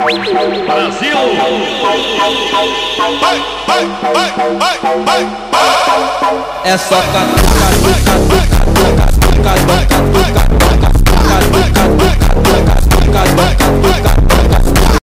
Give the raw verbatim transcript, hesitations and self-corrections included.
Brasil! Vai, vai, vai, vai, vai, vai. É só catuca, tuca, tuca, tuca, tuca, tuca, tuca, tuca.